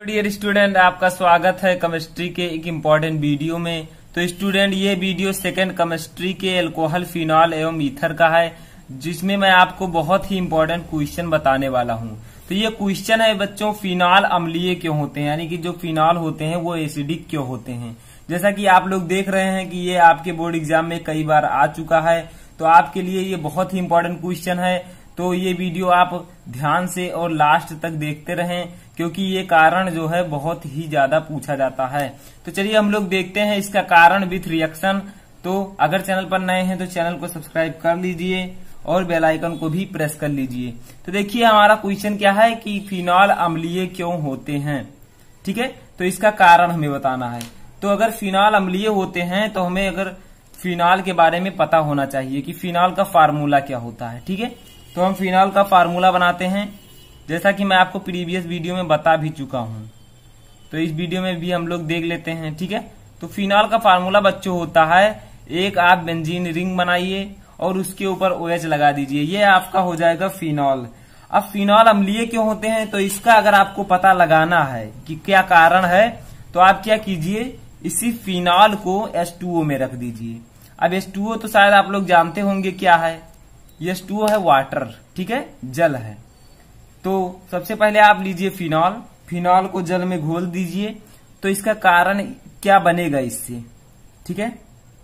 Dear student, आपका स्वागत है केमिस्ट्री के एक इम्पोर्टेंट वीडियो में। तो स्टूडेंट, ये वीडियो सेकेंड केमिस्ट्री के अल्कोहल, फिनॉल एवं ईथर का है, जिसमें मैं आपको बहुत ही इम्पोर्टेंट क्वेश्चन बताने वाला हूँ। तो ये क्वेश्चन है बच्चों, फिनॉल अम्लीय क्यों होते हैं, यानी कि जो फिनॉल होते हैं वो एसिडिक क्यों होते हैं। जैसा कि आप लोग देख रहे हैं कि ये आपके बोर्ड एग्जाम में कई बार आ चुका है, तो आपके लिए ये बहुत ही इम्पोर्टेंट क्वेश्चन है। तो ये वीडियो आप ध्यान से और लास्ट तक देखते रहें, क्योंकि ये कारण जो है बहुत ही ज्यादा पूछा जाता है। तो चलिए हम लोग देखते हैं इसका कारण विथ रिएक्शन। तो अगर चैनल पर नए हैं तो चैनल को सब्सक्राइब कर लीजिए और बेल आइकन को भी प्रेस कर लीजिए। तो देखिए हमारा क्वेश्चन क्या है कि फिनॉल अम्लीय क्यों होते हैं। ठीक है, तो इसका कारण हमें बताना है। तो अगर फिनॉल अम्लीय होते हैं तो हमें अगर फिनॉल के बारे में पता होना चाहिए कि फिनॉल का फार्मूला क्या होता है। ठीक है, तो हम फिनॉल का फार्मूला बनाते हैं, जैसा कि मैं आपको प्रीवियस वीडियो में बता भी चुका हूं। तो इस वीडियो में भी हम लोग देख लेते हैं। ठीक है, तो फिनॉल का फार्मूला बच्चों होता है, एक आप बेंजीन रिंग बनाइए और उसके ऊपर OH लगा दीजिए, ये आपका हो जाएगा फिनॉल। अब फिनॉल अम्लीय क्यों होते हैं, तो इसका अगर आपको पता लगाना है कि क्या कारण है, तो आप क्या कीजिए, इसी फिनॉल को H2O में रख दीजिए। अब H2O तो शायद आप लोग जानते होंगे क्या है, H2O है वाटर। ठीक है, जल है। तो सबसे पहले आप लीजिए फिनॉल, फिनॉल को जल में घोल दीजिए। तो इसका कारण क्या बनेगा इससे। ठीक है,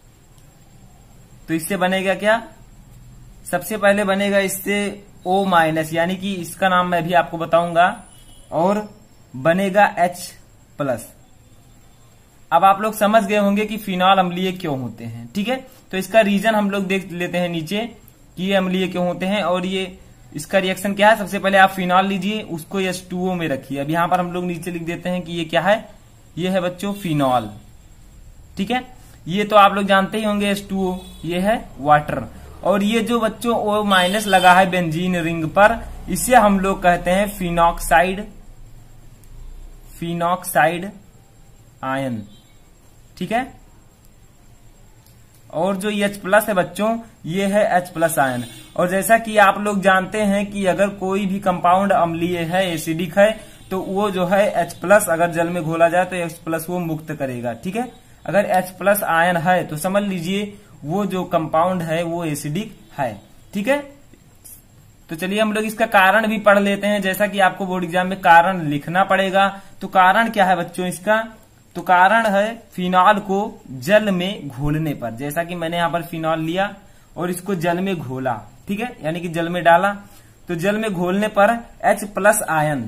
तो इससे बनेगा क्या, सबसे पहले बनेगा इससे O-, यानी कि इसका नाम मैं भी आपको बताऊंगा, और बनेगा H+। अब आप लोग समझ गए होंगे कि फिनॉल अम्लीय क्यों होते हैं। ठीक है, तो इसका रीजन हम लोग देख लेते हैं नीचे कि ये अम्लीय क्यों होते हैं और ये इसका रिएक्शन क्या है। सबसे पहले आप फिनॉल लीजिए, उसको H2O में रखिए। अब यहां पर हम लोग नीचे लिख देते हैं कि ये क्या है, ये है बच्चों फिनॉल। ठीक है, ये तो आप लोग जानते ही होंगे H2O, ये है वाटर। और ये जो बच्चों O- लगा है बेंजीन रिंग पर, इसे हम लोग कहते हैं फिनॉक्साइड, फिनॉक्साइड आयन। ठीक है, और जो H+ है बच्चों, ये है H+ आयन। और जैसा कि आप लोग जानते हैं कि अगर कोई भी कंपाउंड अम्लीय है, एसिडिक है, तो वो जो है H+ अगर जल में घोला जाए तो H+ वो मुक्त करेगा। ठीक है, अगर H+ आयन है तो समझ लीजिए वो जो कंपाउंड है वो एसिडिक है। ठीक है, तो चलिए हम लोग इसका कारण भी पढ़ लेते हैं, जैसा कि आपको बोर्ड एग्जाम में कारण लिखना पड़ेगा। तो कारण क्या है बच्चों इसका, तो कारण है फिनॉल को जल में घोलने पर। जैसा कि मैंने यहाँ पर फिनॉल लिया और इसको जल में घोला, ठीक है, यानी कि जल में डाला, तो जल में घोलने पर H+ आयन,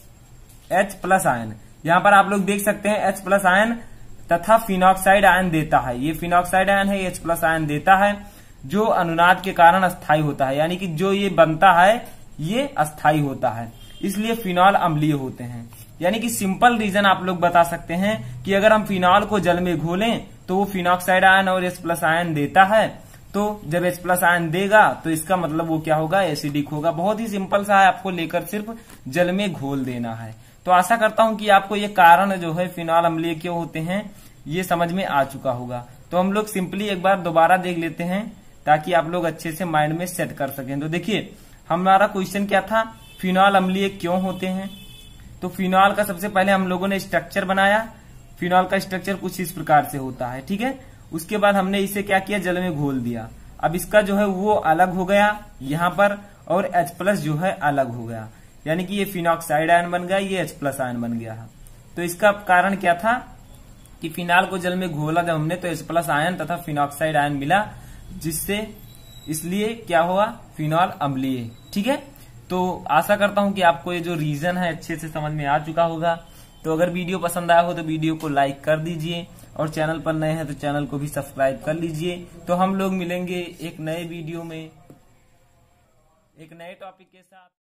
H+ आयन यहाँ पर आप लोग देख सकते हैं, H+ आयन तथा फिनॉक्साइड आयन देता है। ये फिनॉक्साइड आयन है, H+ आयन देता है, जो अनुनाद के कारण अस्थायी होता है, यानी कि जो ये बनता है ये अस्थायी होता है, इसलिए फिनॉल अम्लीय होते हैं। यानी कि सिंपल रीजन आप लोग बता सकते हैं कि अगर हम फिनॉल को जल में घोलें तो वो फिनॉक्साइड आयन और H+ आयन देता है, तो जब H+ आयन देगा तो इसका मतलब वो क्या होगा, एसिडिक होगा। बहुत ही सिंपल सा है, आपको लेकर सिर्फ जल में घोल देना है। तो आशा करता हूं कि आपको ये कारण जो है फिनॉल अम्लीय क्यों होते हैं ये समझ में आ चुका होगा। तो हम लोग सिंपली एक बार दोबारा देख लेते हैं, ताकि आप लोग अच्छे से माइंड में सेट कर सकें। तो देखिए हमारा क्वेश्चन क्या था, फिनॉल अम्लीय क्यों होते हैं। तो फिनॉल का सबसे पहले हम लोगों ने स्ट्रक्चर बनाया। फिनॉल का स्ट्रक्चर कुछ इस प्रकार से होता है। ठीक है, उसके बाद हमने इसे क्या किया, जल में घोल दिया। अब इसका जो है वो अलग हो गया यहाँ पर, और H+ जो है अलग हो गया, यानी कि ये फिनॉक्साइड आयन बन गया, ये H+ आयन बन गया। तो इसका कारण क्या था कि फिनॉल को जल में घोला जब हमने, तो H+ आयन तथा फिनॉक्साइड आयन मिला, जिससे इसलिए क्या हुआ, फिनॉल अम्लीय। ठीक है, तो आशा करता हूं कि आपको ये जो रीजन है अच्छे से समझ में आ चुका होगा। तो अगर वीडियो पसंद आया हो तो वीडियो को लाइक कर दीजिए, और चैनल पर नए हैं तो चैनल को भी सब्सक्राइब कर लीजिए। तो हम लोग मिलेंगे एक नए वीडियो में एक नए टॉपिक के साथ।